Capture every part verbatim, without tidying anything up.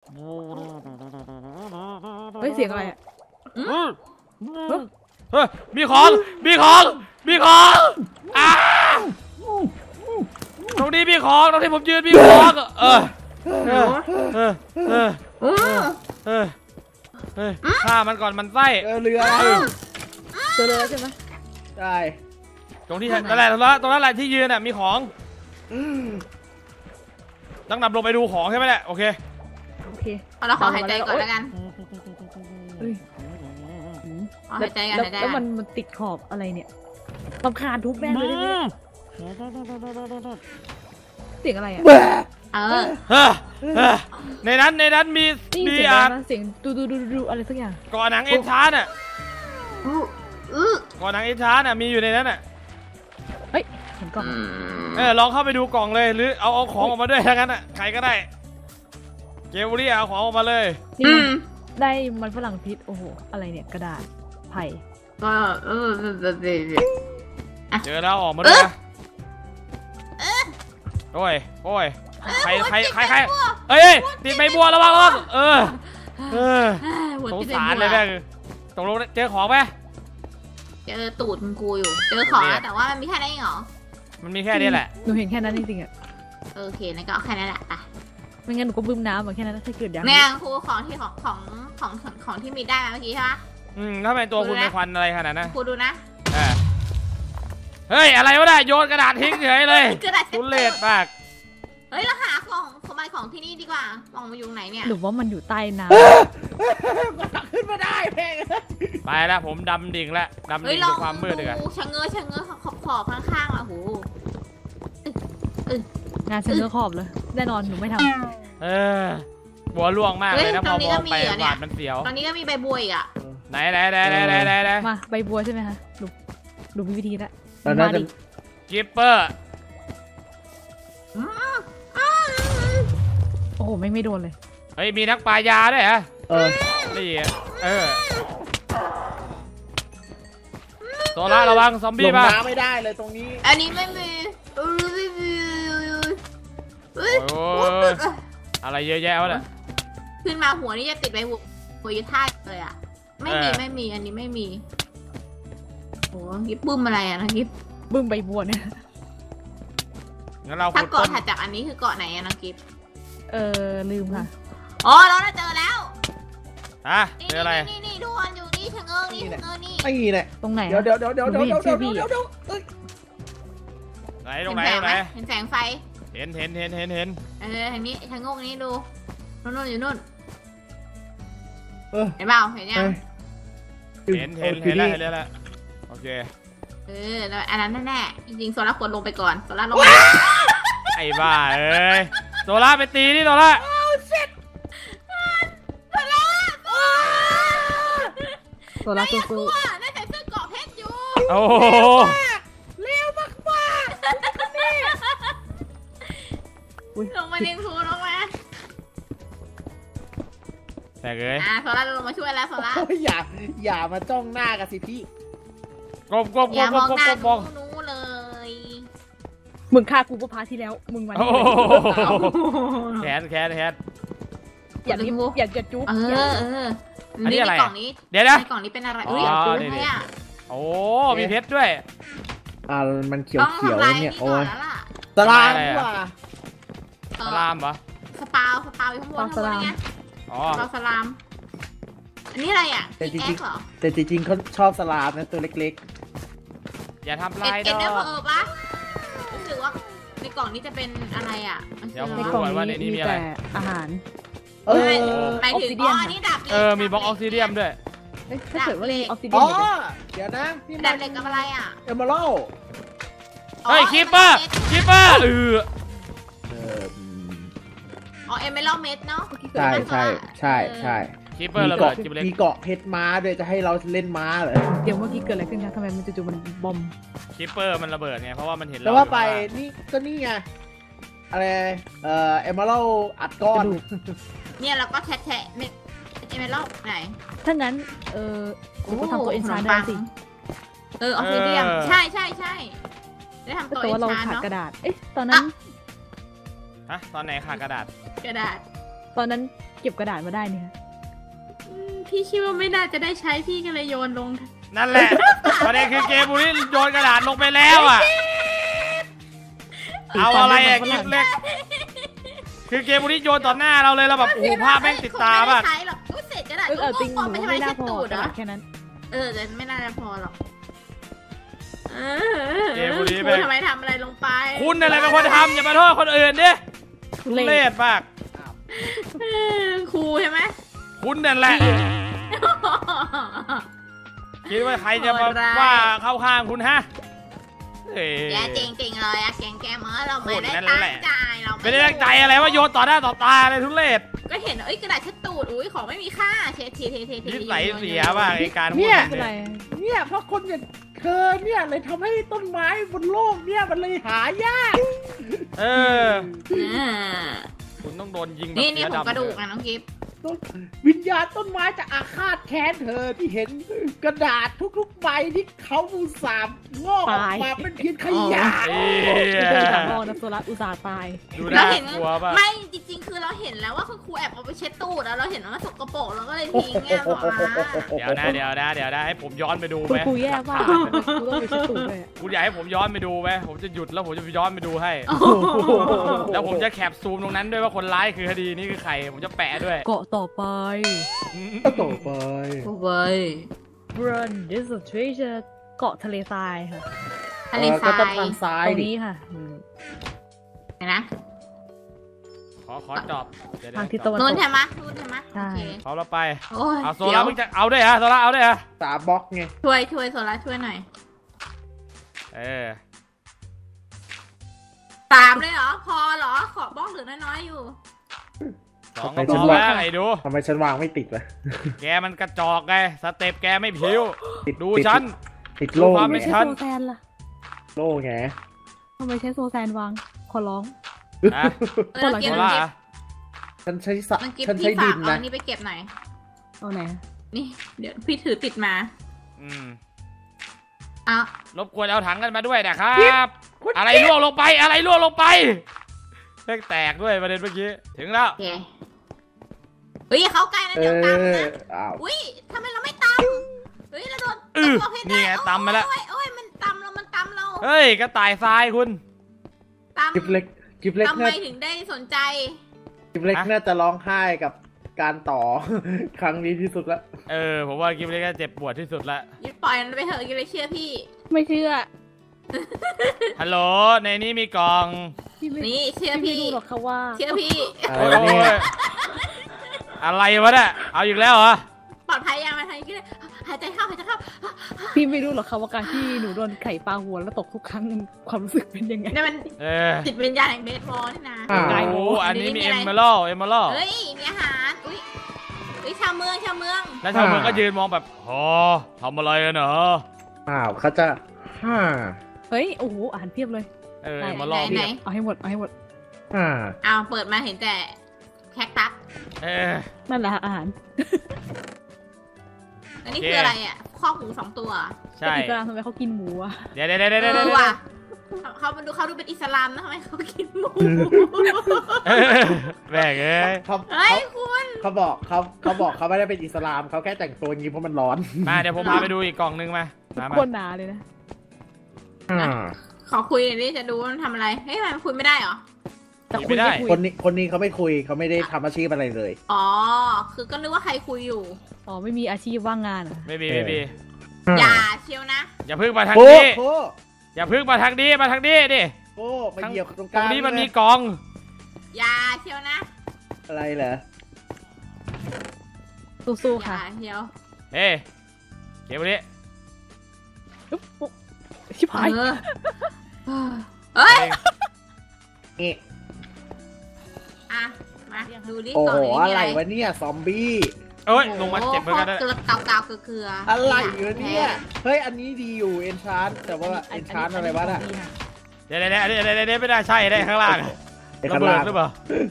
เฮ้ยเสียงอะไรอ่ะเฮ้ยมีของมีของมีของอ้าตรงนี้มีของตรงที่ผมยืนมีของเออเออเออเออเออเออเออฆ่ามันก่อนมันไส้เรือเจอเลยใช่ไหมใช่ตรงที่นั่นแหละตรงนั้นตรงนั้นแหละที่ยืนน่ะมีของต้องนำลงไปดูของใช่ไหมแหละโอเคโอเคเราขอหายใจก่อนแล้วกันหายใจกันแล้วมันมันติดขอบอะไรเนี่ยรำคาญทุบแม่เลยได้ไหมเสียงอะไรอ่ะเออในนั้นในนั้นมีมีอ่ะเสียงดูดูดูดูอะไรสักอย่างก่อนหนังเอ็นชาร์น่ะก่อนหนังเอ็นชาร์น่ะมีอยู่ในนั้นน่ะเฮ้ยเห็นกล่องเออลองเข้าไปดูกล่องเลยหรือเอาเอาของออกมาด้วยถ้างั้นอ่ะใครก็ได้เกลลี่เอาของออกมาเลยนี่ได้มันฝรั่งพิษโอ้โหอะไรเนี่ยกระดาษไผ่ก็เออเจอแล้วออกมาด้วยนะโอ้ยโอ้ยใครใครใครใครเอ้ยติดใบบัวระวังระวังเออเออสงสารเลยแม่ตกลงเจอของไหมเจอตูดมึงกูอยู่เจอของแต่ว่ามันมีแค่นั้นเองเหรอมันมีแค่นี้แหละหนูเห็นแค่นั้นจริงๆอ่ะโอเคนั่นก็แค่นั้นแหละไม่งั้นหนูก็บึ้มน้ำเหมือนแค่นั้นถ้าเกิดอย่างเนี่ยครูของที่ของของของของที่มีได้เมื่อกี้ใช่ไหมอืมถ้าเป็นตัวคุณเป็นควันอะไรขนาดนั้นครูดูนะเฮ้ยอะไรวะเนี่ยโยนกระดาษทิ้งเฉยเลยคุณเล็ดมากเฮ้ยเราหาของขโมยของที่นี่ดีกว่ามองมาอยู่ไหนเนี่ยหรือว่ามันอยู่ใต้น้ำขึ้นมาได้เพลงไปแล้วผมดำดิ่งแล้วดำดิ่งด้วยความมืดเลยกันชะเง้อชะเง้อขอบขอบข้างๆอ่ะโหงานชะเง้อขอบเลยแน่นอนหนูไม่ทำเออบัวล่วงมากเลยนะพอมองไปบาดมันเสียวตอนนี้ก็มีใบบัวอีกอ่ะไหนไหนไหนไหนไหนไหนไหนมาใบบัวใช่ไหมคะดูดูมีวิธีแล้วตอนนั้นกิปเปอร์โอ้โหไม่ไม่โดนเลยเฮ้ยมีนักปลายาด้วยฮะเออนี่เออตัวละระวังซอมบี้ป่ะน้ำไม่ได้เลยตรงนี้อันนี้ไม่มีไม่มีอะไรเยอะแยะวะเนี่ยขึ้นมาหัวนี่จะติดไปหัวหัวยึดท่าเลยอ่ะไม่มีไม่มีอันนี้ไม่มีโอ้ยิบบึ้มอะไรอ่ะนะยิบบึ้มใบบัวเนี่ยงั้นเราถ้าเกาะถัดจากอันนี้คือเกาะไหนอะน้องกิฟเออลืมค่ะอ๋อเราได้เจอแล้วฮะเจออะไรนี่นี่ทุกคนอยู่นี่ชะเง้อนี่ชะเง้อนี่ไอ้นี่แหละตรงไหนเดี๋ยวเดี๋ยวเดี๋ยวเดี๋ยวเดี๋ยวเดี๋ยวเดี๋ยวเดี๋ยวไหนตรงไหนตรงไหนเห็นแสงไฟเห็นเห็นเห็นเห็นเห็นเออทางนี้ชะเง้อนี้ดูนู่นนู่นอยู่นู่นเห็นเปล่าเห็นยังเห็นเห็นเห็นแล้วเห็นแล้วโอเคเออแล้วอันนั้นแน่ๆจริงๆโซล่าควรลงไปก่อนโซล่าลงไอ้บ้าเอ้ยโซล่าไปตีนี่โซล่าโซล่าตัวสู้ได้ใส่เสื้อเกาะเพชรอยู่โอ้เร็วมากว่าลงมาเลี้ยงครูลงมาแต่เลยอ่ะโซล่าลงมาช่วยแล้วโซล่าอย่าอย่ามาจ้องหน้ากันสิพี่กบกบกบกบกบมองนู้เลยมึงฆ่ากูเมื่อพาที่แล้วมึงวันนี้แขนแขนแขนอย่าลิ้มอย่าอย่าจุ๊บเออเอออันนี้อะไรกล่องนี้เดี๋ยวนะกล่องนี้เป็นอะไรอุ้ยอะไรอ่ะโอ้มีเพชรด้วยอ่ามันเขียวเขียวเนี่ยโอ้ยสลามว่ะสลามเหรอสปาวสปาวอยู่ข้างบนข้างบนไงอ๋อสลามอันนี้อะไรอ่ะแต่จริงๆแต่จริงๆเขาชอบสลามนะตัวเล็กๆอย่าทำลายดอกเอ็นเดอร์เพอร์ปะรู้สึกว่าในกล่องนี้จะเป็นอะไรอ่ะในกล่องนี้มีแต่อาหารเออหมายถึงอ๋อนี่ดับเออมีบล็อกออกซิเดียมด้วยถ้าเกิดว่าออกซิเดียมอ๋อเดี๋ยวนะนี่ดับเหล็กกับอะไรอ่ะเอเมอรัลด์เฮ้ยคีปเปอร์คีปเปอร์เอออ๋อเอเมอรัลด์เม็ดเนาะใช่ใช่ใช่ใช่คีปเปอร์ระเบิดมีเกาะเพชรม้าด้วยจะให้เราเล่นม้าเหรอเดี๋ยวเมื่อกี้เกิดอะไรขึ้นคะทำไมมันจู่ๆมันบอมคีปเปอร์มันระเบิดไงเพราะว่ามันเห็นแล้วว่าไปนี่ก็นี่ไงอะไรเอ่อเอเมอรัลด์อัดก้อนเนี่ยเราก็แทะแทะเม็ดเอเมอรัลด์ไหนถ้างั้นเออก็ทำตัวเอ็นชาร์ได้สิเออออกซิเดียมใช่ใช่ใช่ได้ทำตัวเอ็นชาร์เนาะกระดาษเอ๊ะตอนนั้นฮะตอนไหนขาดกระดาษกระดาษตอนนั้นเก็บกระดาษมาได้เนี่ยอืมพี่คิดว่าไม่น่าจะได้ใช้พี่ก็เลยโยนลงนั่นแหละประเด็นคือเกมบุรีโยนกระดาษลงไปแล้วอ่ะเอาอะไรอ่ะกิฟเล็กคือเกมบุรีโยนต่อหน้าเราเลยแล้วแบบโอ้โหภาพแม่งติดตาคงไม่มากได้ใช้หรอกอุ้ยเศษกระดาษเออเอาจริงหก็นูไม่ใช่ไม่ไหมน่าเช็ดพอตูดกเหรระอดาษแค่นั้นเออแต่ไม่น่าจะพอหรอกเออเกมบุรีคไปรูทำไมทำอะไรลงไปคุณอะไรเป็นคนทำอย่ามาโทษคนอื่นดิทุทุเรศเรศมากเออครูใช่ไหมคุณนั่นแหละคิดว่าใครจะมาว่าเข้าข้างคุณฮะเอ้ยแกจริงจริงๆเลยอะแกงแกมเออเราไม่ได้นั่นตั้งแหละใจเราไม่ได้ตั้งใจอะไรว่าโยนต่อหน้าต่อตาเลยทุเรศก็เห็นเอ้ยกระดาษเช็ดตูดอุ้ยของไม่มีค่าเช็ดทีเทเทเทนิสัยเสียมากไอ้การพูดเนี่ยแบบเป็นไรนี้เนี่ยเพราะคนอย่างเธอเนี่ยเลยทำให้ต้นไม้บนโลกเนี่ยมันเลยหายากเอออ่าคุณต้องโดนยิงแบบนี่นี่เสือผมดำกระดูกอะน้องกิฟต์ต้นวิญญาณต้นไม้จะอาฆาตแค้นเธอที่เห็นกระดาษทุกๆใบที่เขาอุตส่าห์งอกออกมาเป็นเพียงขยะเอ้ไม่ยเคยถามพ่อนะโซลัสอุตส่าห์ตายดูเราน่าเห็นกลัวป่ะไม่จริงๆ คือเราเห็นแล้วว่าคุณครูแอบเอาไปเช็ดตูดแล้วเราเห็นว่ามันสกปรกเราก็เลยทิ้งไงหมอมาเดี๋ยวนะเดี๋ยวนะเดี๋ยวนะให้ผมย้อนไปดูคุณไหมครูแย่มากครูต้องไปเช็ดตูดเลยอะคุณอยากให้ผมย้อนไปดูไหมผมจะหยุดแล้วผมจะไปย้อนไปดูให้โอ้โหแล้วผมจะแคปซูมตรงนั้นด้วยว่าคนร้ายคือคดีนี้คือใครผมจะแปะด้วยเกาะต่อไปต่อไปเว้ย Run this is treasure เกาะทะเลทรายค่ะทะเลทก็ราต้องยทางซ้ายตรงดินี้ค่ะอืมเห็นนะขอขอจอบเดี๋ยวทางทิศเดี๋ตะยววันนู่ตนกใช่ไหมนู่นใช่ไหมใช่โอเคเขาเราไปโอ้ยเอาโซเดี๋ยล่าว มึงจะเอาด้วยเหรอโซล่าเอาด้วยเหรอสามบล็อกไงช่วยช่วยโซล่าช่วยหน่อยเออสามเลยเหรอ พอเหรอ ขอบ้องเหลือน้อยๆอยู่สองก็พอแล้วไอ้ดูทำไมฉันวางไม่ติดวะแกมันกระจอกไงสเต็ปแกไม่ผิวติดดูติดฉันติดโล่ดูความไงไม่ไม่ชัใช่นโซแซนล่ะโล่ไงทำไมใช้โซแซนวาง ขอร้องอ่ะเออเราเก็บโซน้องล่ากิฟอ่ะฉันใช้สะน้องกิฟฉันพี่ใช้ฝาดิกนเอานะอันนี้ไปเก็บหน่อยเอาไหนนี่ เดี๋ยวพี่ถือติดมาอืมเอารบกวนเอาถังกันมาด้วยนะครับ อะไรล่วงลงไปอะไรล่วงลงไปเล็กแตกด้วยประเด็นเมื่อกี้ถึงแล้วโอเคเฮ้ยอย่าเข้าใกล้นะเอเดี๋ยวตามอนะอ้าวอุ้ยทำไมเราไม่ตำเฮ้ยเราโดนอื้อตำเราให้นี่ได้ไงตำมาแล้วโอ้ยโอ้ยมันตำเรามันตำเราเฮ้ยกระต่ายทรายคุณตกิฟเล็กกิฟเล็กำทำไมน่าถึงได้สนใจกิฟเล็กฮะน่าจะร้องไห้กับการต่อ ครั้งนี้ที่สุดละเออผมว่ากิฟเลยก็เจ็บปวดที่สุดละยึดปล่อยมันไปเถอะยึดเลยเชื่อพี่ไม่เชื่อฮัลโหลในนี้มีกล่องพี่ไม่นี่เชื่อพี่ไม่พี่รู้หรอกค่ะว่าเชื่อพี่อะโอ้ไรยเนี่ยอะไรวะเนี่ยเอาอีกแล้วเหรอปลอดภัยยังมาทางนี้ก็ได้หายใจเข้าหายใจเข้าพี่ไม่รู้หรอกค่ะว่าการที่หนูโดนไข่ปลาหัวแล้วตกทุกครั้งความรู้สึกเป็นยังไงนี่มันเออจิตวิญญาณแห่งเบสบอลนี่นะอ้าวไงโอ้อันนี้มีอัเอนนี้มีเมอะไรอรัลเอมเมอรัลเฮ้ยมีอาหารอุ้ยอุ้ยชาวเมืองชาวเมืองแล้วชาวเมืองก็ยืนมองแบบโอ้ทำอะไรกันเหรออ้าวเขาจะฮ่าเฮ้ย โอ้โหอาหารเพียบเลยเออไหนเอมเมอรัลไหนเอาให้หมด เอาให้หมดฮ่าเอาเปิดมาเห็นแต่แคคตัสเออนั่นแหละอาหารอันนี้โอเคคืออะไรอ่ะข้อหมูสองตัวใช่อิสลามทำไมเขากินหมูอะเดี๋ยวเดี๋ยวเดี๋ยวเอเดี๋ยวเดี๋ยวอว่ะเขามันดูเขาดูเป็นอิสลามนะทำไมเขากินหมูเออแม่งเอ้ยเขาเฮ้ยเขาคุณเขาบอกเขาเขาบอกเขาไม่ได้เป็นอิสลามเขาแค่แต่งตัวอย่างนี้เพราะมันร้อนมาเดี๋ยวผมพาไปดูอีกกล่องนึงมามามาโคนหนาเลยนะอ่าขอคุยหน่อยดิจะดูว่ามันทำอะไรเฮ้ยทำไมมันคุยไม่ได้เหรอแต่คุยไม่คุยคนนี้คนนี้เขาไม่คุยเขาไม่ได้ทำอาชีพอะไรเลยอ๋อคือก็นึกว่าใครคุยอยู่อ๋อ ไม่มีอาชีพว่างงานเหรอไม่มีไม่มีอย่าเชียวนะอย่าพึ่งมาทางโอ้นี้โหอย่าพึ่งมาทางนี้มาทางนี้ดิโอ้มาเหยียบตรงกตรลาง งนี้มันเลยมีกล่องอย่าเชียวนะอะไรเหรอสู้อๆค่ะย่าเชียวเฮ้ยเก็บไว้ดิอุ๊บอุ๊บชิบหายเออเฮ้ยนี่อ่ะมาดูดิโอ้กล่อโหงนี้มีอะอะไร ไรวะเนี่ยซอมบี้เอ้ยลงมาเจ็บเหมือนกันนะโโหเกลือเกาๆเกลือๆอะไรอยู่เนี่ยเฮ้ยอันนี้ดีอยู่เอนชานแต่ว่าเอนชานอะไรวะน่ะเดี๋ยวเดี๋ยวเดี๋ยวเดี๋ยวเดี๋ยวไม่ได้ใช่ได้ข้างล่างไอ้ระข้างเบิดล่างหรือเปล่า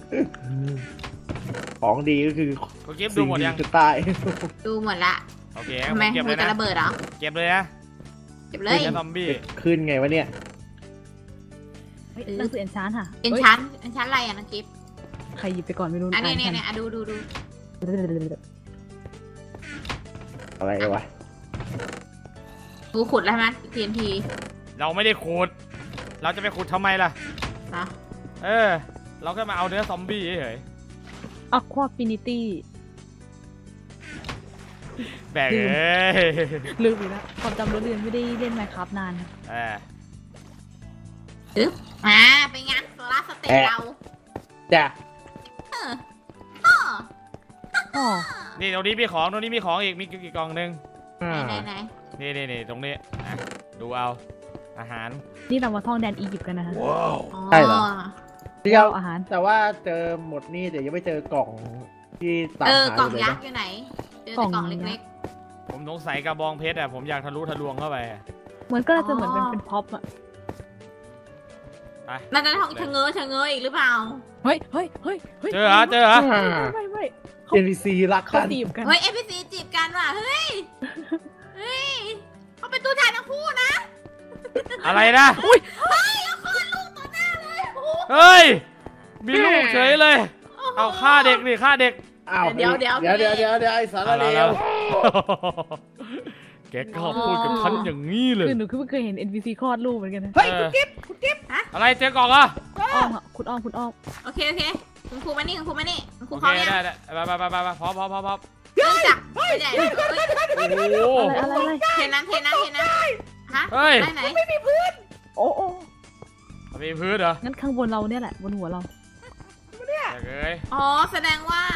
ของดีก็คือคุณกิฟต์ดูหมดยังคือใต้ดูหมดละโอเคทำไมผมเก็บมืเลอย จะนะระเบิดเหรอเก็บเลยนะเก็บเลยแค่ซอมบี้ขึ้นไงวะเนี่ยเฮ้ยหนังสือเอ็นชานค่ะเอ็นชั้นเอ็นชั้นอะไรอ่ะน้องกิฟต์ใครหยิบไปก่อนไม่รู้อันนี้อ่าเนี่ยทัเนี่ยอ่ะดูดูดูอะไรวะกูขุดแล้วไหมทีนทีเราไม่ได้ขุดเราจะไปขุดทำไมล่ะนะเออเราแค่มาเอาเนื้อซอมบี้เฉยอะควาฟินิตี้ๆแบกเอ้ยลืมอีกแล้วความจำรถเรียนไม่ได้เล่นไมค์ครับนานเอออึ๊บอ่าเป็นไงโซล่าสเตทเราจ้ะเอออ้ออ๋อนี่ตรงนี้มีของตรงนี้มีของอีกมีกี่กล่องหนึ่งอ่าไหนไหนนี่นี่นี่ตรงนี้อ่ะดูเอาอาหารนี่เรามาท่องแดนอียิปต์กันนะฮะใช่เหรอเดียวอาหารแต่ว่าเจอหมดนี่เดี๋ยวยังไม่เจอกล่องที่ตามเออหากล่องอยู่เลยยักนะษ์อยู่ไหนเจอแต่กล่องเล็กผมสงสัยกระบองเพชรอ่ะผมอยากทะลุทะลวงเข้าไปเหมือนก็จะเหมือนเป็นเป็นพ็อปอะไปๆน่าจะท้องชะเง้อชะเง้ออีกหรือเปล่าเฮ้ยเฮ้ยเฮ้ยเฮ้ยเจอเหรอเจอเหรอไม่ไม่ไม่เอ็นพีซีรักเขากันตีบกันเฮ้ยเอฟซีจีบกันว่ะเฮ้ยเฮ้ยเขาเป็นตัวแทนทั้งคู่นะอะไรนะเฮ้ยแล้วคลอดลูกต่อหน้าเลยโอ้โหเฮ้ยมีลูกเฉยเลยเอาฆ่าเด็กดิฆ่าเด็กอ้าวเดี๋ยวเดี๋ยวเดี๋ยวเดี๋ยวเดี๋ยวเดี๋ยวไอ้สารเลวแกก็พูดกับฉันอย่างนี้เลยคือหนูคือเพิ่งเคยเห็น เอ็น พี ซี คลอดลูกเหมือนกันนะเฮ้ยคุณกิ๊บคุณกิ๊บอะไรเจอกล่องอ่ะอ้อมอะคุณอ้อมคุณอ้อมโอเคโอเคคุณครูมานี่คุณครูมานี่คุณครูโอเขาเคเนี่ยได้ได้ไปไปไปไปไปพร้อมพร้อมพร้อมพร้อมเนื่องจากไม่ใหญ่เลยโอ้โหอะไรอะไรอะไรเทนั้นเทนั้นเทนั้นฮะเฮ้ยไหนไหนโอ้โอ้มีพื้นเหรองั้นข้างบนเราเนี่ยแหละบนหัวเราแกเอ้ยอ๋อแสดงว่า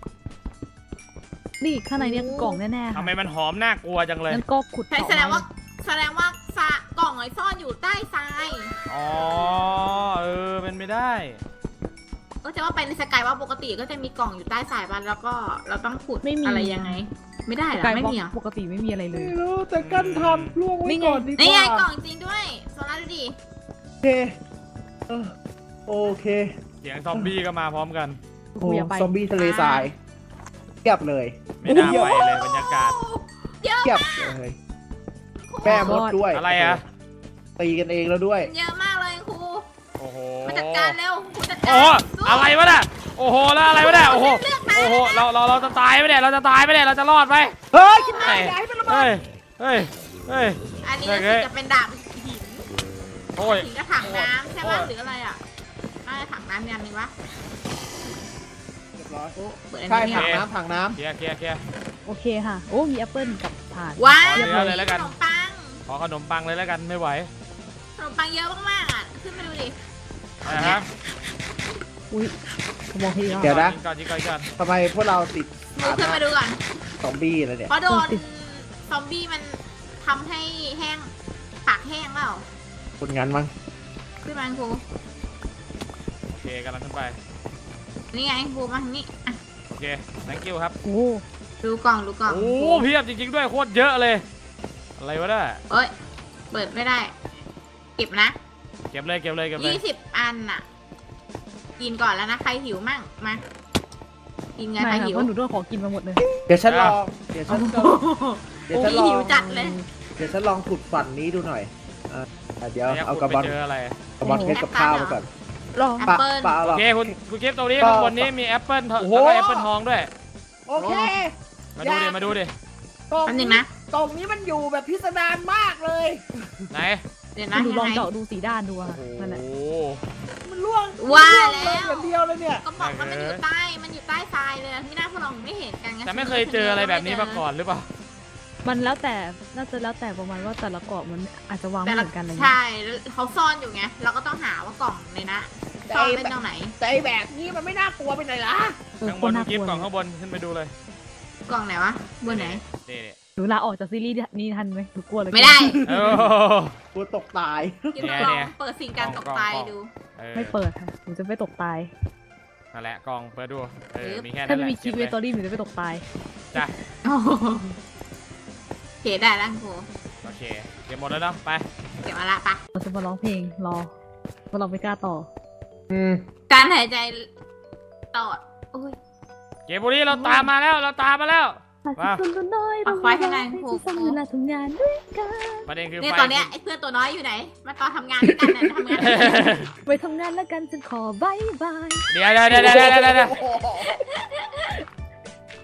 นี่ข้างในเนี่ยกล่องแน่ๆทำค่ะไมมันหอมน่ากลัวจังเลยงั้นก็ขุดใช่ต่อแสดงว่าแสดงว่าซากล่องไอ้ซ่อนอยู่ใต้ทรายอ๋อเออเป็นไม่ได้ก็จะว่าไปในสกายว่าปกติก็จะมีกล่องอยู่ใต้ทรายบ้านแล้วก็เราต้องขุดอะไรยังไง ไม่ได้เหรอไกลไม่บล็อกมีเหรอปกติไม่มีอะไรเลยไม่รู้แต่กันทำล่วงไว้นี่ไงก่อนดีกนี่ไงว่ากล่องจริงด้วยโซล่าดูดิโอเคเออโอเคเสียงซอมบี้ก็มาพร้อมกันโอ้กูอย่าไปซอมบี้ทะเลทรายเทียบเลยไม่น่าไปเลยบรรยากาศเยอะเทียบมากเลยแม่มดด้วยอะไรอะตีกันเองแล้วด้วยเยอะมากเลยครูโอ้โหมาจัดการเร็วครูจัดการโอ้โหสู้อะไรวะเนี่ยโอ้โหแล้วอะไรวะเนี่ยโอ้โหโอ้โหเราเราเราจะตายไหมเนี่ยเราจะตายไหมเนี่ยเราจะรอดไหมเฮ้ยคิดเฮ้ว่าย ย้ายมันระเบิเฮ้ดยเฮ้ยเฮ้ยอันนี้โอเคจะเป็นดาบหินโอ้ยหินกระถังน้ำใช่โอ้ปะยหรืออะไรอ่ะน่าจะถังน้ำยันนึงวะเรียบร้อยโอ้เปิดอันใช่นี้ถังเนี่ยน้ำถังน้เคลียร์เคลียร์เคลียร์โอเคค่ะ โอ้มีแอปเปิลกับถ่านว้าขอวเนื้อเลยแล้วกันขนมปังขอขนมปังเลยแล้วกันไม่ไหวขนมปังเยอะมากๆอ่ะขึ้นมาดูดินะฮะอุ้ยกระบอกทีเดี๋ยวนะยิงก่อนยิงก่อนยิงก่อนำทำไมพวกเราติดดูขึ้นมาดูก่อนซอมบี้แล้วเนี่ยเพราะโดนซอมบี้มันทำให้แห้งปากแห้งเปล่าคนงั้นมั้งขึ้นมาครูโอเคกำลังขึ้นไปนี่ไงครูมาทางนี้อ่ะโอเค thank you ครับโอ้ดูกล่องดูกล่องโอ้เพียบจริงๆด้วยโคตรเยอะเลย อะไรวะเนี่ยเอ้ยเปิดไม่ได้ เก็บนะเก็บเลยเก็บเลยเก็บเลยยี่สิบอันน่ะ กินก่อนแล้วนะ ใครหิวมั่ง มา กินกันไม่ใครค่ะหิวเพราะหนูโดนของกินมาหมดเลยเดี๋ยวฉันลองเดี๋ยวฉันลองเดี๋ยวโอ้ฉันยลองหิวจัดเลยเดี๋ยวฉันลองขุดฝันนี้ดูหน่อยอ่ะอ่ะเดี๋ยวเนี่ยเอาคุณกระไปบอกเจออะไรกระบอกเพชรกับข้าวมาก่อนรอแอปปะเปิ้ลปะโอหรอกเคคุณคุณเก็บตรงนี้ก็ข้างบนนี้มีแอปเปิลทองโอ้โหแล้วก็แอปเปิลทองด้วยโอเคมาดูดิมาดูดิกล่องอันหนึ่งนะกล่องนี้มันอยู่แบบพิสดารมากเลยไหนเดี๋ยวนะหนูยังลองไงเจาะดูสีด้านดูอะโอ้ค่ะนั่นแหละโหมันล่วงว่ามันแล้วอย่างเดียวเลยเนี่ยก็บอกว่ามันอยู่ใต้ มันอยู่ใต้ทรายเลยที่หน้าพวกเราไม่เห็นกันไงแต่ไม่เคยเจออะไรแบบนี้มาก่อนหรือเปล่ามันแล้วแต่น่าจะแล้วแต่ประมาณว่าแต่ละเกาะมันอาจจะวางไม่แต่เหละมือนกันอะไรเงี้ยใช่แล้วเขาซ่อนอยู่ไง เราก็ต้องหาว่ากล่องในนะซ่อนเป็นตรงไหนแต่ไอ้แบบนี้มันไม่น่ากลัวไปหน่อยล่ะเออข้างโคบตนรน่ากิกฟลัวกล่องเลยข้างบนขึ้นไปดูเลยกล่องไหนวะ บนไหนนี่นี่หนูลาออกจากซีรีส์นี้ทันไหมหนูกลัวเลยไม่ได้โอ้กลัวตกตายกินลองเปิดสิ่งการตกตายดูเออไม่เปิดค่ะหนูจะไม่ตกตายนั่นแหละกล่องเปิดดูเออมีแค่ถ้านั้นแหไม่ละมีคลิปเก็บเวเลยตอรี่หนูจะไม่ตกตายจ้ะโอ้โหโอเคได้แล้วครูโอเคเก็บหมดแล้วเนาะไปเก็บมาละปะเราจะมาร้องเพลงรอเพราะเราไม่กล้าต่ออืมการหายใจตอดโอ้ยเก็บบุรีเราตามมาแล้วเราตามมาแล้วอาจจะคนตัวน้อยเอาไฟให้นายครูที่สร้างเวลาทำงานด้วยกันประเด็นคือเนี่ยไฟตอนเนี้ยไอ้เพื่อนตัวน้อยอยู่ไหน มาตอนทำงานด้วยกันน่ะทำงานไปทำงานแล้วกันฉันขอบายบายเดี๋ยวเดี๋ยวเดี๋ยวเดี๋ยวเดี๋ยวเดี๋ยว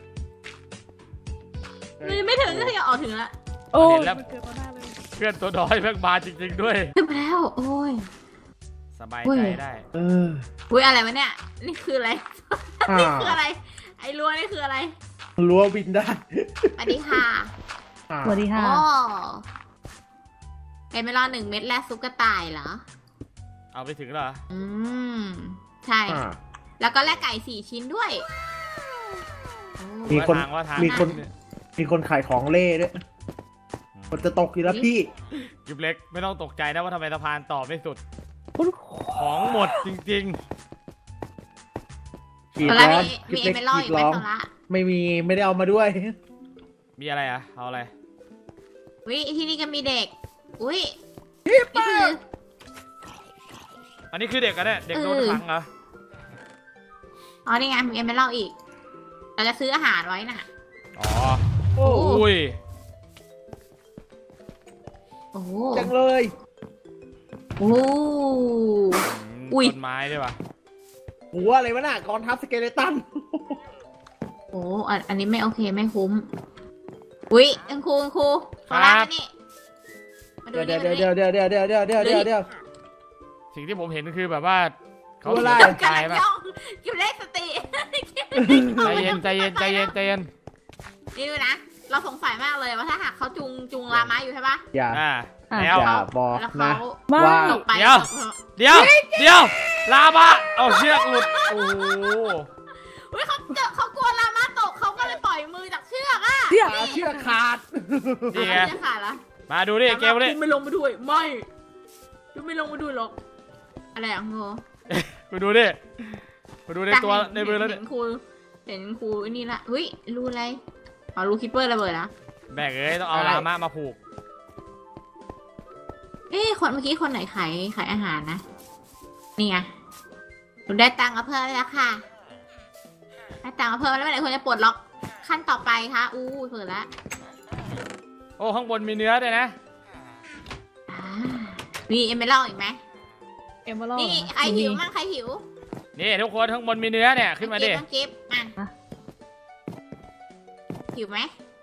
ถึงก็ยังออกถึงแล้วโอ้เห็ยนแล้วมันเกิดต่อหน้าเลยเพื่อนตัวน้อยแม่งมาจริงๆด้วยขึ้นไปแล้วโอ้ยสบายอุ้ใจยได้เอออุ้ยอะไรวะเนี่ยนี่คืออะไรอ่านี่คืออะไร ไอ้รั้วนี่คืออะไรรั้วบินได้สวัสดีค่ะอ่าสวัสดีค่ะโอ้เอ็มเมลอนหนึ่งเม็ดแรกซุปกระต่ายเหรอเอาไปถึงเหรออืม ใช่อ่าแล้วก็แลกไก่สี่ชิ้นด้วยโอ้มีคนว่าทางว่าทางมีคน มีคนขายของเล่ด้วยคนจะตกอยู่แล้วพี่ยุบเล็กไม่ต้องตกใจนะว่าทำไมสะพานต่อไม่สุดคุณของหมดจริงกรีดตอนแรร้กองมีคลิมีปเอ็เล็กมเมลกอนรีอีดกไหมร้องโซละไม่มีไม่ได้เอามาด้วยๆ มีอะไรอ่ะ เอาอะไรวิที่นี่ก็มีเด็ก อุ้ยนี่คืออันนี้คือเด็กกันเนี่ยเด็กโดนเออขังเหรออ๋อนี่ไงมีเอ็มเมลอนอีก เราจะซื้ออาหารไว้น่ะอ๋อโอ้อุ้ยโอ้โหจังเลยโอ้โห อุ้ยต้นไม้ด้วยป่ะหัวอะไรวะน่ะกองทัพสเกเลตันโอ้อันอันนี้ไม่โอเคไม่คุ้ม อุ้ยคุณครูคุณครูโซล่ามานี่ มาดูเดี๋ยวนี่เดี๋ยวเดี๋ยวเดี๋ยวเดี๋ยวเดี๋ยวเดี๋ยวเดี๋ยวเดี๋ยวเดี๋ยวสิ่งที่ผมเห็นคือแบบว่าเขาตัวอะไรเสียกำตาลัยงป่ะย่องกิบเลขสติใจเย็นใจเย็นใจเย็นใจเย็นนี่ดูนะ เราสงสัยมากเลยว่าถ้าหากเขาจุงจุงลาม้าอยู่ใช่ปะอย่าอ่าอ่ะแล้วอย่าบอกแล้วนะเขาไม่ว่าตกไปเดี๋ยวตกเดี๋ยว เดี๋ยว ลาบะเอาเชือกหลุด โอ้โหเฮ้ยเขาเจอเขากลัวลาม้าตกเขาก็เลยปล่อยมือจากเชือกอะเดี๋ยวขาเชือกขาดนี่ไงเชือกขาดละมาดูดิเกมนี้คุณไม่ลงมาด้วยไม่คุณไม่ลงมาด้วยหรอกอะไรอ่ะงูมาดูดิมาดูในตัวในมือแล้วเห็เนี่ยนครูเห็นครูนี่ละเฮ้ยรูอะไรอ๋อรูคิปเปอร์ระเบิดนะแบกเอ้ยต้องเอาลามะมาผูกเอ้คนเมื่อกี้คนไหนขายขายอาหารนะนี่ไงหนูได้ตังค์มาเพิ่มแล้วค่ะได้ตังค์มาเพิ่มแล้วเมื่อไหร่คุณจะปลดล็อกขั้นต่อไปคะอู้เปิดละโอ้ข้างบนมีเนื้อด้วยนะอ่ามีเอ็มเบลอีกไหมเอ็มเบอร์นี่ใครหิวมั่งใครหิวนี่ทุกคนข้างบนมีเนื้อเนี่ยขึ้นมาดิน้องกิฟต์อ่ะหิวไหม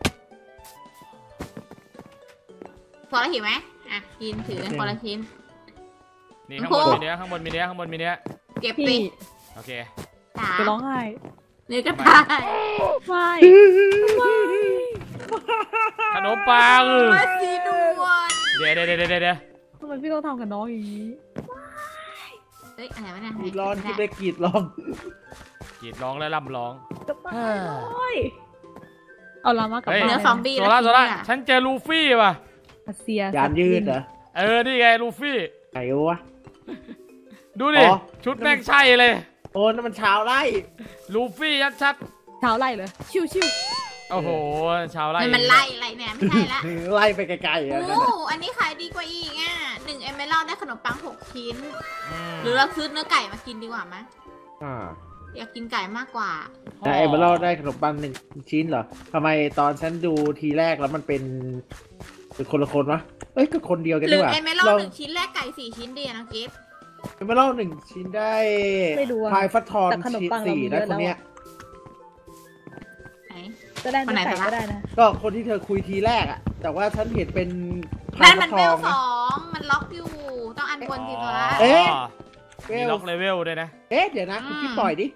พอแล้วหิวไหมอ่ะกินถือคนละชิ้นนี่ข้างบนมีเนื้อข้างบนมีเนื้อข้างบนมีเนื้อเก็บไปพี่โอเคสาจะร้องไห้เนื้อกระต่ายไม่ไม่ขนมปังมาสีนวลเดี๋ยวเดี๋ยวเดี๋ยวเดี๋ยวทำไมพี่ต้องทำกับน้องอย่างนี้เอ้ยอะไรวะเนี่ยกรีดร้องคลิปเล็กกรีดร้องกรีดร้องและร่ำร้องจะไปเลยเอาลามากลับเฮ้ยบ้านเนื้อซอมบี้โซแล้วล่าโซล่ากินฉันเจอลูฟี่ป่ะอาเซียยานยืดเหรอเออ นี่ไงลูฟี่ไหนวะดูดิอ๋อชุดแม่งใช่เลยโอ้นั่นมันชาวไร่ลูฟี่ชัดเช้าไล่เลยชิวชิวๆ โอ้โห ชาวไร่มันมันไล่อะไรเนี่ยไม่ใช่ละไล่ไปไกลๆอ่ะโอ้อันนี้ขายดีกว่าอีกอ่ะหนึ่งเอมเมลได้ขนมปังหกชิ้นอืมหรือเราซื้อเนื้อไก่มากินดีกว่าไหมอ่าอยากกินไก่มากกว่าแต่เอ็มเบอร์ได้ขนมปังหนึ่งชิ้นเหรอทำไมตอนฉันดูทีแรกแล้วมันเป็นเป็นคนละคนวะเอ้ยก็คนเดียวกันหรืดีอกว่าเอมเมลเราหนึ่งชิ้นแลกไก่สี่ชิ้นดีนะกิฟต์เอ็มเบอร์หนึ่งชิ้นได้ไม่ดูอะพายฟัดทอนแต่ขนมชิ้นปังเราสี่มีนะเยอะคนเนี้ยไหนก็ได้วันไหนเนื้อไก่คะก็ได้นะก็คนที่เธอคุยทีแรกอะแต่ว่าฉันเห็นเป็นพานั่ยนฟัมัดนทเวอลงสนะองมันล็อกอยู่ต้องอันบนสิตัวละเอ๊ะอ๋อมีล็อกเลเวลด้วยนะเอ๊ะเดี๋ยวนะคุณอืมคิดปล่อยดิ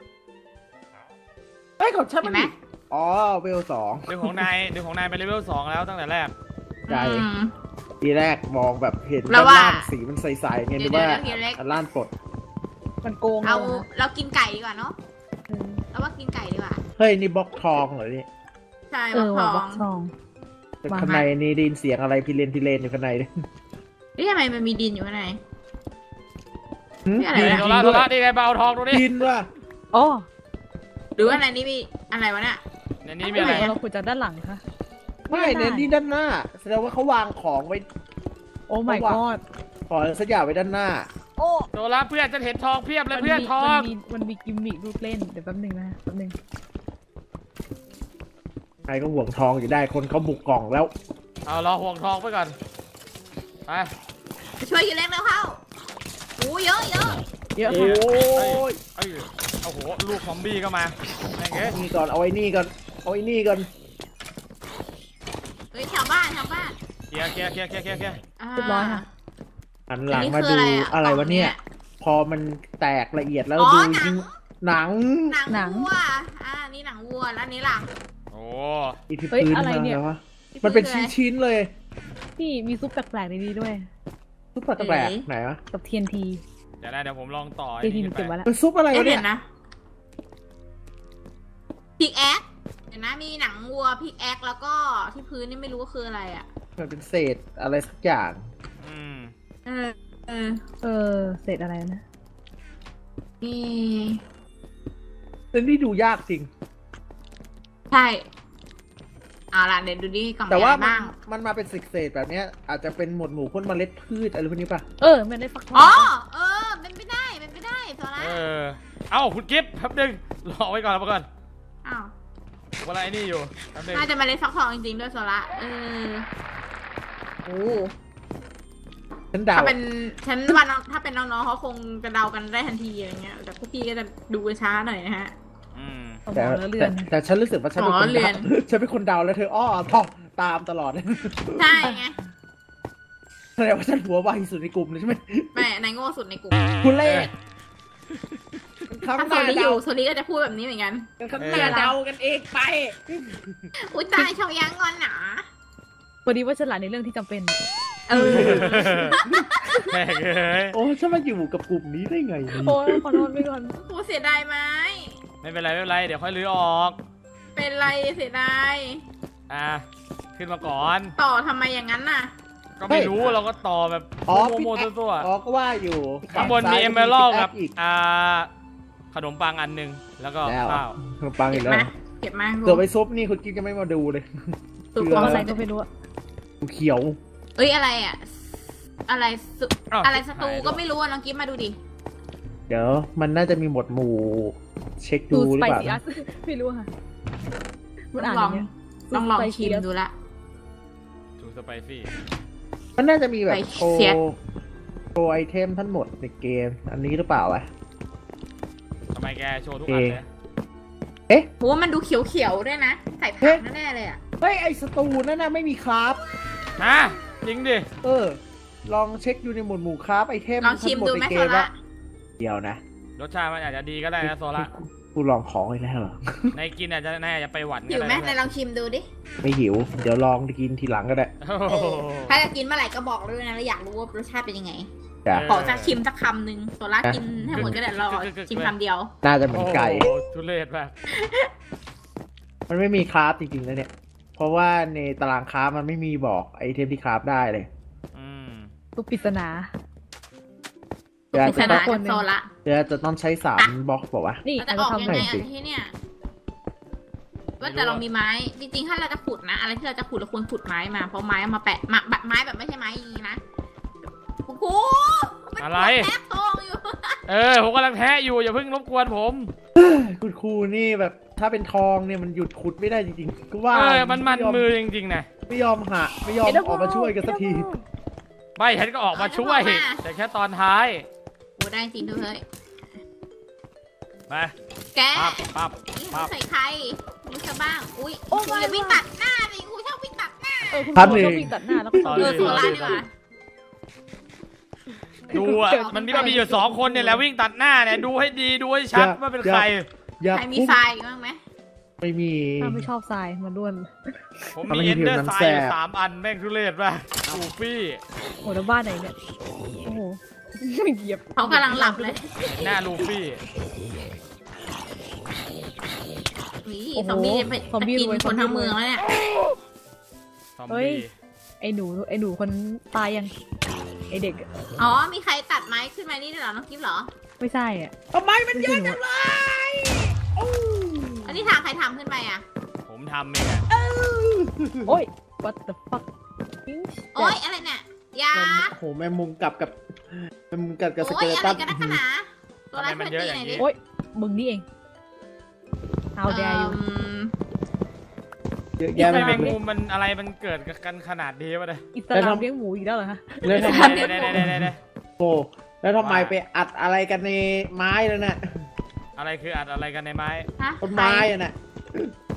เอ้ยของฉันเห็มันนไหมมีอ๋อเวลสองดึงของนายดึงของนายเป็นเลเวลสองแล้วตั้งแต่แรกใช่อืมทีแรกมองแบบเห็นแล้ด้าวน ว่าล่างสีมันใสๆไงเดี๋นึยวกว่าเดี๋ยวเดี๋ยวเล็กอันล่างปลดมันโกงเอานะเรากินไก่ดีกว่าเนาะเออเราว่ากินไก่ดีกว่าเฮ้ยนี่บล็อกทองเหรอนี่ใช่เอบัอกทว่ะอบล็งอกซองแต่มาข้างในนี่ได้ยินเสียงอะไรพิเรนพิเรนอยู่ข้างในด้วยนี่ทำไมมันมีดินอยู่ข้างในหืมนี่อะไรดินวะโซจริล่าง โซด้วยล่านี่ไงเบาทองดูดิดินว่ะอ๋อหรือว่าในนี้มีอะไรวะเนี่ยในนี้มีอะไรทำไเราขุดจากด้านหลังคะไม่ไม่ในได้นี่ด้านหน้าแสดงว่าเขาวางของไว้โอ้ my เขาวาง god ของสักอย่างไว้ด้านหน้าโอ้โซล่าเพื่อนจะเห็นทองเพียบเลยมันเพื่อนมีทอมังนมีมันมีกิมมิคลูกเล่นเดี๋ยวแป๊บนึงนะแป๊บนึงใครก็ห่วงทองอยู่ได้คนเขาบุกกล่องแล้วเอารอห่วงทองไปก่อน ไปช่วยอยู่เล็กแล้วเข้าโอ้เยอะเยอะเยอะโอ้ค่ะยเอ้ยโอ้โห ลูกซอมบี้ก็มาแม่งเอ้ยนี่ก่อนเอาไว้นี่ก่อนเอาไว้นี่ก่อนเคลียร์เคลียร์เคลียร์เคลียร์เคลียร์เคลียร์เรียบร้อยค่ะหันหลังอันนี้มาคือดูอะไรอะอะไรกล่วะองเนี่เนี่ย ยพอมันแตกละเอียดแล้วอ๋อดูหนังจริงหนังหนังวัวอ่านี่หนังวัวแล้วอันนี้ล่ะโอ้อีที่เฮ้ยพื้นอะไรมาเนี่ยแล้ววะมันเป็นชิ้นๆเลยพี่มีซุปแปลกๆในนี้ด้วยซุปแปลกๆไหนวะกับ ที เอ็น ทีเดี๋ยวนะเดี๋ยวผมลองต่อที เอ็น ทีนี่หนูไปเก็บไว้แล้วเออซุปอะไรเอ๊ะวะเนี่เดี๋ยยวนะพิกแอคเดี๋ยวนะมีหนังวัวพิกแอคแล้วก็ที่พื้นนี่ไม่รู้ว่าคืออะไรอ่ะมันเป็นเศษอะไรสักอย่างอืมเออเออเออเศษอะไรนะนี่เรื่องที่ดูยากจริงใช่เอาล่ะเดี๋ยวดูดิกล่องแต่ว่ามีอะไรมันบ้างมันมาเป็นเศษๆแบบเนี้ยอาจจะเป็นหมวดหมู่พวกเมล็ดพืชอะไรพวกนี้ป่ะเออมันได้ฟักทองอ๋อเออเป็นไปได้เป็นไปได้โซล่าเออเอ้าคุณกิฟต์แป๊บนึงรอไว้ก่อนรอไว้ก่อนอ้าวผมอะไรนี่อยู่แป๊บนึงน่าจะมาเล่นฟักทองจริงๆด้วยโซล่าเออโอ้ฉันเดาถ้าเป็นฉันว่าน้องถ้าเป็นน้องๆเขาคงจะเดากันได้ทันทีอะไรเงี้ยแต่พวกพี่ก็จะดูกันช้าหน่อยนะฮะอืมสมแต่องแล้วเลืแต่อนแต่ฉันรู้สึกว่าฉันเป็นอ๋คอน เรีเดายนฉันเป็นคนเดาแล้วเธออ้อท่องตามตลอดใช่ไงแสดงว่าฉันหัวไวสุดในกลุ่มเลยใช่ไหมไม่นายโง่สุดในกลุ่มคุณเล่ครั้งถ้าหโซน้าลี่อเดายู่โซลี่ก็จะพูดแบบนี้เหมือนกันครั้งหน้าเดากันเองไปอุ้ยตายชาวยังงอนหนาพอดีว่าฉลาดในเรื่องที่จำเป็นเออแม่งเอ้ยโอ้ฉันมาอยู่กับกลุ่มนี้ได้ไงเนี่ยโอ้ยขอโทษไปก่อนกูเสียดายไหมไม่เป็นไรไม่เป็นไรเดี๋ยวค่อยรื้อออกเป็นไรเสียดายอ่ะขึ้นมาก่อนต่อทำไมอย่างนั้นน่ะก็ไม่รู้เราก็ต่อแบบอ๋อโมพี่โมแอ๊กตัวอ๋อก็ว่าอยู่ๆข้างบนมีเอมเบอรัลกับอีกอ่าขนมปังอันหนึ่งแล้วก็แล้วข้าวขนมปังอีเก็กบแล้วมาเก็บมาเกือบไปซุปนี่คุณกิ๊กจะไม่มาดูเลยตุกเกตัวลือะไรก็ไม่รู้อะเขียวเอ้ยอะไรอ่ะ อะไรสุาวอะไรสตูหายก็ไม่รู้อ่ะน้องกิ๊ฟมาดูดิเดี๋ยวมันน่าจะมีหมวดหมู่เช็คดูดูสหรือไปเปล่าซี่อัสไม่รู้ค่ะมันอ่านลอองย่างเงี้ยต้องลอง Spicy ชิม Us ดูละจูสไปซี่มันน่าจะมีแบบไปโชว์เสียดโชว์ไอเทมทั้งหมดในเกม อันนี้หรือเปล่าวะทำไมแกโชว์ทุกอันเลยโหมันดูเขียวๆด้วยนะ ใส่ผักแน่ๆเลยอ่ะเฮ้ยไอสตูนั่นน่ะไม่มีคราฟฮะจริงดิเออ ลองเช็คดูในหมวดหมู่คราฟไอเทมลองชิมทั้งหมดดูในไหมเกโซมล่าละเดี๋ยวนะรสชาติมันอาจจะดีก็ได้นะโซล่ากูลองของอีกแล้วเหรอในกินอาจจะนายอาจจะไปหวั่นหิก็วไหมได้ไหนลองชิมดูดิไม่หิว เดี๋ยวลองกินทีหลังก็ได้โอ้โหถ้าจะกินเมื่อไหร่ก็บอกด้วยนะแล้วอยากรู้ว่ารสชาติเป็นยังไงจ้ะเออขอจะชิมสักคำหนึ่งโซล่ากินให้หมดก็ได้รอชิมคำเดียวน่าจะเหมือนไก่โอ้โหทุเรศมากมันไม่มีคราฟจริงๆนะเนี่ย เพราะว่าในตารางคราฟมันไม่มีบอกไอเทมที่คราฟได้เลยอืมตุกปริศนาเดี๋ยวปริศจะนาต้องกับโซล่าเดี๋ยวจะต้องใช้สามบล็อกบอกว่านี่เราอาจะจอจะอกยังทำไงหน่อยสิอ่ะที่เนี่ยว่าแต่เรามีไม้ จริงๆ ถ้าเราจะขุดนะ อะไรที่เราจะขุดเราควรขุดไม้มา เพราะไม้เอามาแปะมาแบบไม้แบบไม่ใช่ไม้อย่างนี้นะโอ้โหมันอะไรแทบทองอยู่เออผมกำลังแทะอยู่อย่าเพิ่งรบกวนผมคุณครูนี่แบบถ้าเป็นทองเนี่ยมันหยุดขุดไม่ได้จริงๆก็ว่าเออมันมันไยมือจริงๆนะไม่ยอมหาไม่ยอมออกมาช่วยกันสักทีไม่ฉันก็ออกมาช่วย แต่แค่ตอนท้ายโอ้ได้จริงด้วยมาแกปั๊บปั๊บนี่ปั๊บใส่ใครรู้ซะบ้าง อุ้ยโอ้คุณอย่าวิ่งตัดหน้าสิกูชอบวิ่งตัดหน้าเออคุณครับครูหนึ่งก็วิ่งตัดหน้าแล้วก็ต่อเอลอย โซล่านี่หว่าดูอ่ะมันมีมันมีอยู่สองคนเนี่ยแหละวิ่งตัดหน้าเนี่ยดูให้ดีดูให้ชัดว่าเป็นใครอย่าใครมีพุ่งทรายบ้างไหมไม่มีถ้าไม่ชอบทรายมาด้วนผมมันมีไม่เอ็นมีเดอร์ผิวหนังไซแสด์บสามอันแม่งทุเรศป่ะอูฟี่โหแล้วบ้านไหนเนี่ยโอ้โหไม่เหยียบเขากำลังหลับเลยหน้าลูฟี่นี่ซอมบี้จะไปกินคนทั้งเมืองแล้วเนี่ยซอมเฮ้ยบี้ไอหนูไอหนูคนตายยังไอเด็กอะอ๋อ มีใครตัดไม้ขึ้นมานี่ด้วยเหรอ น้องกิ๊ฟเหรอไม่ใช่อ่ะทำไมมันเยอะจังเลยโอ้อันนี้ทางใครทำขึ้นไปอ่ะผมทำเองอะโอ้ย what the fuck โอ๊ย อะไรเนี่ยยาโอ้โหแมงมุมกลับกับแมงมุมกลับกับสโอ๊เกยเลอะไรตันกันนักหนาตัวร้ายช่วยตีหน่อยดิโอ้ยมึงนี่เอง how dare you อืมเยอะแย่แยะไม่ไปหมแมดงเลยมุมมันอะไรมันเกิดกันขนาดนี้วะเนี่ยอิสลามเลี้ยงหมูอีกแล้วเหรอฮะเลยทำไมเดี๋ยวเดี๋ยวเดี๋ยวเดี๋ยวเดี๋ยวโอ้แล้วทำไมไปอัดอะไรกันในไม้แล้วน่ะอะไรคืออัดอะไรกันในไม้ฮะต้นไม้อะน่ะ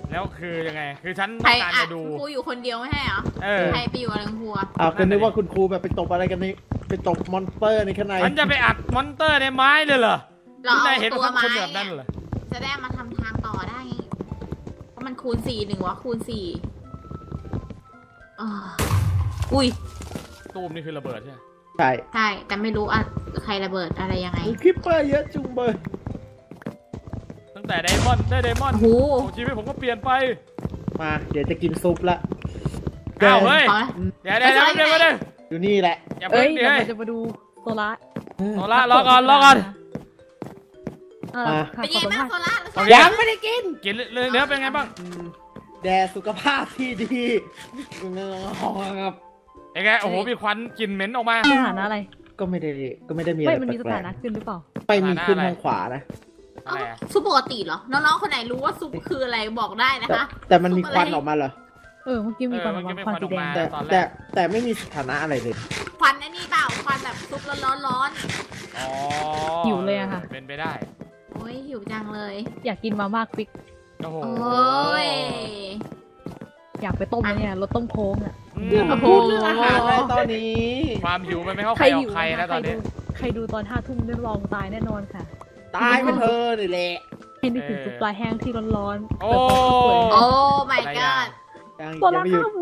แล้วคือยังไงคือฉันใคต้รองการอัดจะดูครูอยู่คนเดียวไม่ใช่เหรอเออใครไปอยู่อะไรกับครูอะอ้าวก็นึกว่าคุณครูแบบไปตบอะไรกันนี่ไปตบมอนสเตอร์ในข้างในฉันจะไปอัดมอนเตอร์ในไม้เลยเหรอเราที่เอานายเห็นตัวว่าไม้คนแบบนั้นเหรอจะได้มาทำทางต่อได้ไงเพราะมันคูณสี่หนึ่งวะคูณสี่อ่าอุ้ยตูมนี่คือระเบิดใช่ไหมใช่ใช่แต่ไม่รู้อะใครระเบิดอะไรยังไงคลิปเปอร์เยอะจุงเบยตั้งแต่ไดมอนด์ได้ไดมอนด์โอ้โหโอ้ชีวิตผมก็เปลี่ยนไปมาเดี๋ยวจะกินซุปละอ้าวเฮ้ยขอเดี๋ยวเดี๋ยวเดี๋ยวเดี๋ยวเดี๋ยวอยู่นี่แหละอย่าเอ้เพิ่ยงดิเดี๋ยวเฮ้ยเราจะมาดูโซล่าโซล่ารอก่อนรอก่อนอ่าค่ะเป็นขยัอบงไงคุณบ้างมากโซล่าโอเคยังไม่ได้กินกินเลยเนื้อเป็นไงบ้างอืมแด่สุขภาพที่ดีครับไอ้ไงโอ้โหมีควันกลิ่นเหม็นออกมาสถานะอะไรก็ไม่ได้ก็ไม่ได้มีอะไรไม่มันมีสแปลถาก นะขึ้นหรือเปล่าๆไม่มีขึ้นทางขวานะอะไรอะซุปปกติเหรอ น้องๆ คนไหนรู้ว่าซุปคืออะไรบอกได้นะแต่คะแต่มันมีควันออกมาเหรอเออเมื่อกี้มีควันออกมาควันสีแดงแต่แต่แต่ไม่มีสถานะอะไรเลยควันไอ้นี่เปล่า ควันแบบซุปร้อนๆร้อนอ๋อหิวเลยอะค่ะเป็นไปได้โอ้ยหิวจังเลยอยากกินมาม่าควิกโอ้โหโอ้ยอยากไปต้มนะเนี่ยรสต้มโค้งอ่ะอืมเรื่องมาพูดเรื่องอาหารในตอนนี้ความหิวมันไม่เข้าใคใครรออหิกวใครนะนะตอนนี้ใครดูตอนห้าทุ่มได้ลองตายแน่นอนค่ะตายเป็นเธอนี่แหละให้นึกถึงซุปปลาแห้งที่ร้อนๆโอ้เปิดไฟสวยโอ้ my god ยังตัวยัละงไม่หยุข้า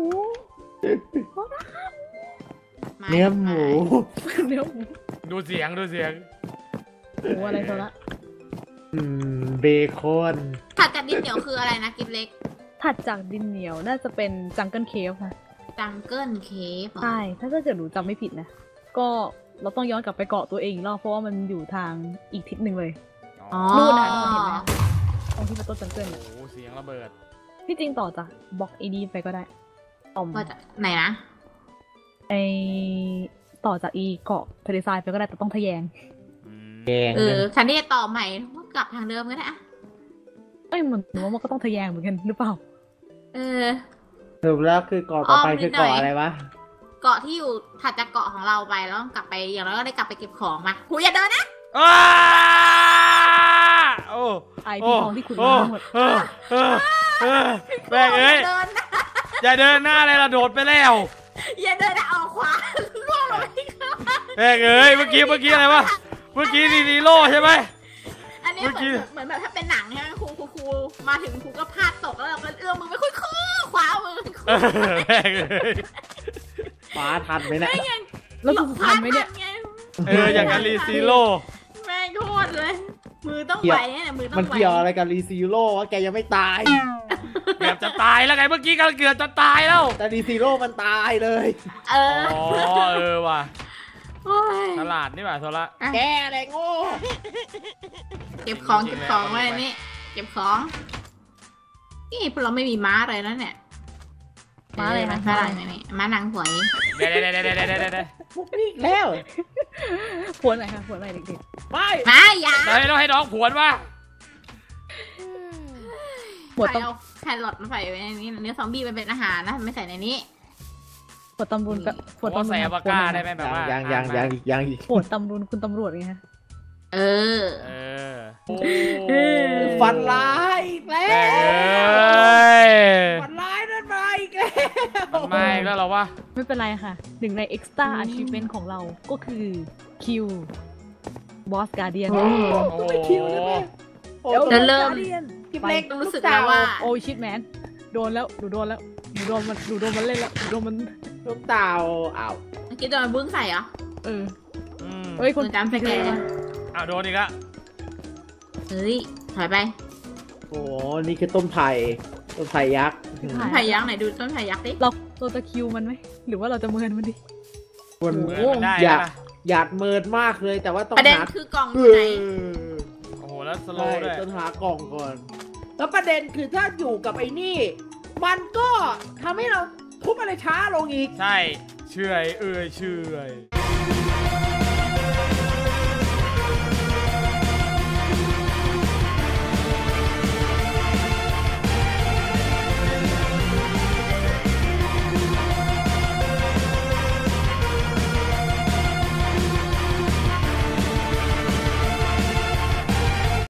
ดหมูเนื้อหมูเนื้อหมูดูเสียงดูเสียงหมูอะไรตัวละอืมเบคอนถัดจากดินเหนียวคืออะไรนะกิฟเล็กถัดจากดินเหนียวน่าจะเป็นจังเกิลเคฟค่ะจังเกิลเคฟใช่ ถ้าเกิดหนูจำไม่ผิดนะ ก็เราต้องย้อนกลับไปเกาะตัวเองอีกรอบเพราะว่ามันอยู่ทางอีกทิศหนึ่งเลยอ๋อนู่นน่ะนู่นเห็นไหม ตรงที่เป็นต้นจังเกิลโอ้น่ะโหเสียงระเบิดที่จริงต่อจากบล็อกไอดีไปก็ได้ต่อมว่าจะไหนนะไอต่อจากอีเกาะทะเลทรายไปก็ได้แต่ต้องทะแยงอืมแกงเออคันที่จะต่อใหม่ว่ากลับทางเดิมก็ได้อะเอ้ยมันหนูว่ามันก็ต้องทะแยงเหมือนกันหรือเปล่าเออสรุปแล้วคือเกาะต่อไปอ้อมนิคืดอหน่อยเกาะอะไรวะเกาะที่อยู่ถัดจากเกาะของเราไปแล้วต้องกลับไปอย่างน้อยก็ได้กลับไปเก็บของมาหูอย่าเดินนะอ้าโอ้ไอพี่ทองที่ขุดโอ้มาทั้งหมดเออเออเออแม่งเอ้ยอย่าเดินนะอย่าเดินหน้าเลยละโดดไปแล้วอย่าเดินนะเอาขวาล่วงลงไปข้างล่างแม่งเอ้ยเมื่อกี้เมื่อกี้อะไรวะเมื่อกี้นีนีโร่ใช่ไหมอันนี้เมื่เหอมืกี้อนเหมือนแบบถ้าเป็นหนังใช่ไหมครูครูครูมาถึงครูก็พลาดตกแล้วเราก็เอื้อมมือไปคุยคขวามือเออแม่งเอ้ยฟ้าทันไหมเนะไม่ไงแล้วกูทันไหมเนี่ยไงเอออย่างกับรีซีโร่แม่งโทษเลย มือต้องไหวเนี่ยมือต้องมันไหวเกี่ยวอะไรกับรีซิโร่วะแกยังไม่ตายเกือบจะตายแล้วไงเมื่อกี้กำลังเกือบจะตายแล้วแต่รีซิโร่มันตายเลยเออ๋ออเออว่ะโอ้ยตลาดนี่ว่ะโซละแกอะไรโง่เก็บของเก็บของไว้ในนี่เก็บของนี่พวกเราไม่มีม้าอะไรแล้วเนี่ยม้าอะไรนะม้าอะไรนี่ม้านางหวยเดี๋ยวเดี๋ยวเดี๋ยวเดี๋ยวเดี๋ยวเดี๋ยวพวกนี้อีกแล้วผวนหน่อยค่ะผวนหน่อยเด็กไม่ม้าอย่าเดี๋ยวเราให้น้องผวนว่าๆหัวใส่ตำเอาแครอทมาใส่ไว้ในนี้เนื้อซอมบี้มันเป็นอาหารนะไม่ใส่ในนี้หัวตำรุนกับผหัวมตำรุนใส่อะบาก้าได้ไหมแบบว่ายังยังยังอีกยังอีกหัวตำรุนคุณตำรวจไงฮะเออเออโอ้ฝันร้ายอีกแล้แม่งเอว้ยฝันร้ายนั่นมาอีกแล้วมันไม่แล้วเหรอวะไม่เป็นไรค่ะ หนึ่งใน extra achievement ของเราก็คือคิว boss guardian โอ้โหไม่คิวเลยแม่โอ้เดี๋ยวเริ่มกิบเล็กรู้สึกแล้วว่าโอ้ชิตแมนโดนแล้วหนูโดนแล้วหนูโดนมันหนูโดนมันเล่นแล้วหนูโดนมันลูกเต่าอ้าวเมื่อกี้โดนบึ้งใส่เหรอเอออืมเฮ้ยคนโดนจำสแกนอ้าวโดนอีกละเฮ้ยถอยไปโอ้นี่คือต้นไผ่ต้นไผ่ยักษ์ต้นไผ่ยักษ์ไหนดูต้นไผ่ยักษ์ดิเราเราจะคิวมันไหมหรือว่าเราจะเมินมันดิมันเหมือนมันได้อยากนะอยากเมินมากเลยแต่ว่าต้องประเด็นหาคือกล่องอเอยู่ไหนอโอ้โหแล้วสโลใช่ว์ด้วยต้องหากล่องก่อน แล้วประเด็นคือถ้าอยู่กับไอ้นี่ มันก็ทำให้เราทุบอะไรช้าลงอีกใช่เชื่อยเอ้ยเชื่อย